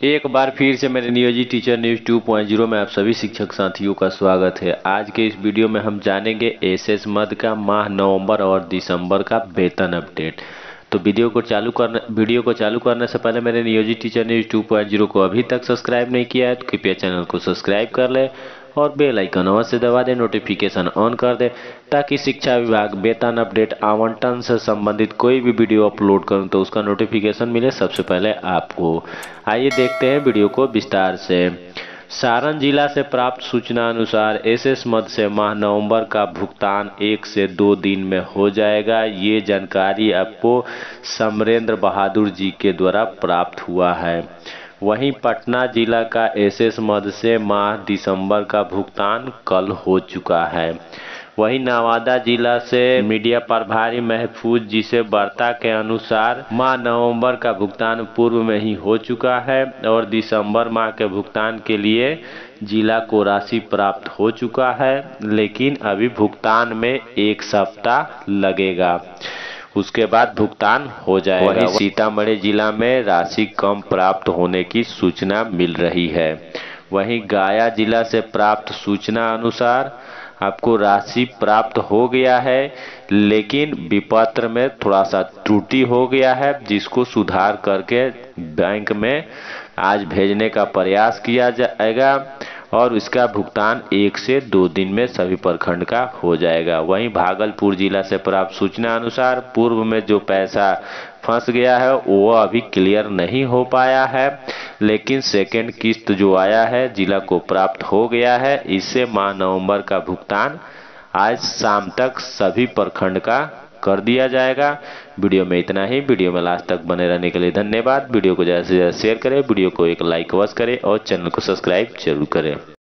एक बार फिर से मेरे नियोजित टीचर न्यूज 2.0 में आप सभी शिक्षक साथियों का स्वागत है। आज के इस वीडियो में हम जानेंगे एसएस मद का माह नवंबर और दिसंबर का वेतन अपडेट। तो वीडियो को चालू करने से पहले मेरे नियोजित टीचर न्यूज 2.0 को अभी तक सब्सक्राइब नहीं किया है तो कृपया चैनल को सब्सक्राइब कर ले और बेल आइकन अवश्य दबा दे, नोटिफिकेशन ऑन कर दे ताकि शिक्षा विभाग वेतन अपडेट आवंटन से संबंधित कोई भी वीडियो अपलोड करूं तो उसका नोटिफिकेशन मिले सबसे पहले आपको। आइए देखते हैं वीडियो को विस्तार से। सारण जिला से प्राप्त सूचना अनुसार एसएस मद से माह नवंबर का भुगतान 1 से 2 दिन में हो जाएगा। ये जानकारी आपको समरेंद्र बहादुर जी के द्वारा प्राप्त हुआ है। वहीं पटना जिला का एसएस मद से माह दिसंबर का भुगतान कल हो चुका है। वहीं नवादा जिला से मीडिया प्रभारी महफूज जी से वार्ता के अनुसार माह नवंबर का भुगतान पूर्व में ही हो चुका है और दिसंबर माह के भुगतान के लिए जिला को राशि प्राप्त हो चुका है, लेकिन अभी भुगतान में 1 सप्ताह लगेगा, उसके बाद भुगतान हो जाएगा। वहीं सीतामढ़ी जिला में राशि कम प्राप्त होने की सूचना मिल रही है। वहीं गया जिला से प्राप्त सूचना अनुसार आपको राशि प्राप्त हो गया है, लेकिन विपत्र में थोड़ा सा त्रुटि हो गया है, जिसको सुधार करके बैंक में आज भेजने का प्रयास किया जाएगा और इसका भुगतान 1 से 2 दिन में सभी प्रखंड का हो जाएगा। वहीं भागलपुर जिला से प्राप्त सूचना अनुसार पूर्व में जो पैसा फंस गया है वो अभी क्लियर नहीं हो पाया है, लेकिन सेकेंड किस्त जो आया है जिला को प्राप्त हो गया है। इससे माह नवंबर का भुगतान आज शाम तक सभी प्रखंड का कर दिया जाएगा। वीडियो में इतना ही। वीडियो में लास्ट तक बने रहने के लिए धन्यवाद। वीडियो को ज़्यादा से ज़्यादा शेयर करें, वीडियो को एक लाइक अवश्य करें और चैनल को सब्सक्राइब जरूर करें।